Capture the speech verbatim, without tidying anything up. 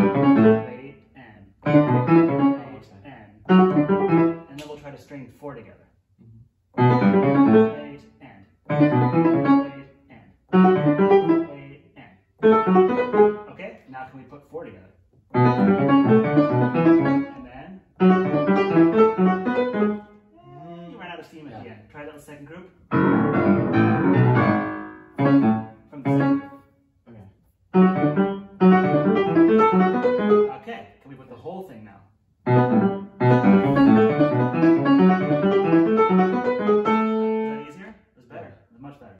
Wait, and. Wait, and. And then we'll try to string four together. Wait, and. Wait, and. Wait, and. Okay, now can we put four together? And then. You ran out of steam at the end. Try that with the second group. From the second group. Okay. Okay, can we put the whole thing now?